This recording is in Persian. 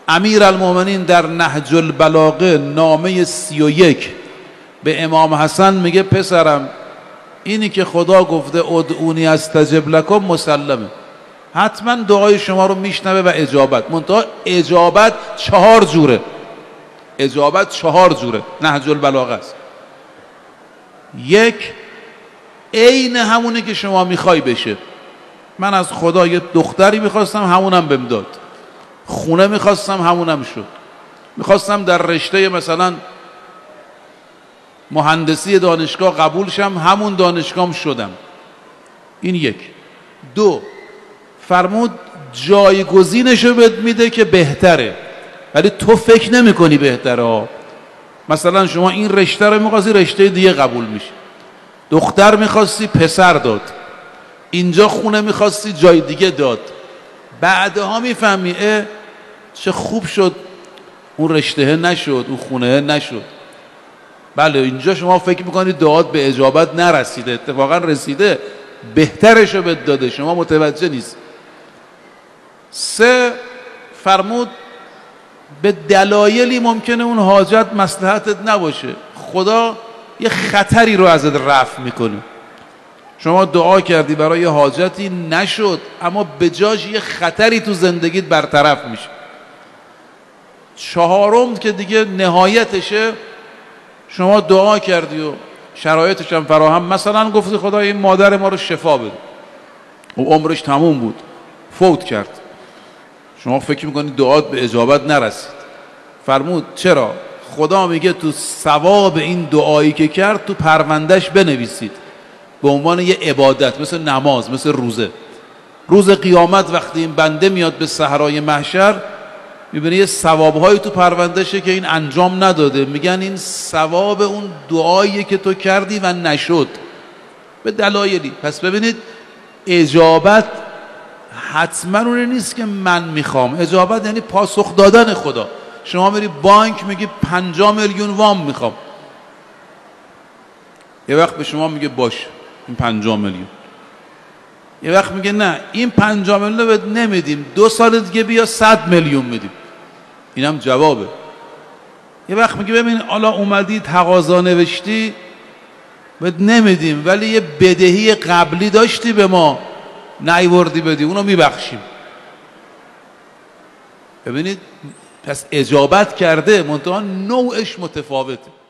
امیرالمومنین در نهج البلاغه نامه 31 به امام حسن میگه پسرم اینی که خدا گفته ادعونی استجب لکم مسلمه، حتما دعای شما رو میشنوه و اجابت. منتها اجابت 4 جوره، اجابت 4 جوره. نهج البلاغه است. 1 عین همونه که شما میخوای بشه. من از خدا یه دختری میخواستم، همونم بهم داد. خونه میخواستم، همونم شد. میخواستم در رشته مثلا مهندسی دانشگاه قبول شم، همون دانشگاهم شدم. این 1. 2 فرمود جایگزینشو بهت میده که بهتره، ولی تو فکر نمی کنی بهتره. مثلا شما این رشته رو میخواستی، رشته دیگه قبول میشه. دختر میخواستی، پسر داد. اینجا خونه میخواستی، جای دیگه داد. بعدها میفهمی چه خوب شد اون رشته نشد، اون خونه نشد. بله اینجا شما فکر میکنید دعات به اجابت نرسیده، اتفاقا رسیده، بهترشو بهت داده، شما متوجه نیست. 3 فرمود به دلایلی ممکنه اون حاجت مصلحتت نباشه، خدا یه خطری رو ازت رفع میکنه. شما دعا کردی برای حاجتی نشد، اما به جاش یه خطری تو زندگیت برطرف میشه. 4 که دیگه نهایتشه، شما دعا کردی و شرایطش هم فراهم، مثلا گفتی خدا این مادر ما رو شفا بده، و عمرش تموم بود، فوت کرد. شما فکر میکنید دعات به اجابت نرسید. فرمود چرا؟ خدا میگه تو ثواب این دعایی که کرد تو پروندهش بنویسید به عنوان یه عبادت، مثل نماز، مثل روزه. روز قیامت وقتی این بنده میاد به صحرای محشر، میبینه یه ثوابهایی تو پروندهشه که این انجام نداده، میگن این ثواب اون دعایی که تو کردی و نشد به دلایلی. پس ببینید اجابت حتما اون نیست که من میخوام. اجابت یعنی پاسخ دادن خدا. شما میری بانک میگی 50 میلیون وام میخوام، یه وقت به شما میگه باش این 50 میلیون، یه وقت میگه نه این 50 میلیون رو بهت نمیدیم، 2 سال دیگه بیا 100 میلیون میدیم. اینم جوابه. یه وقت میگه ببین حالا اومدی تقاضا نوشتی بهت نمیدیم، ولی یه بدهی قبلی داشتی به ما نیوردی بدی، اونو میبخشیم. ببینید پس اجابت کرده، منتها نوعش متفاوته.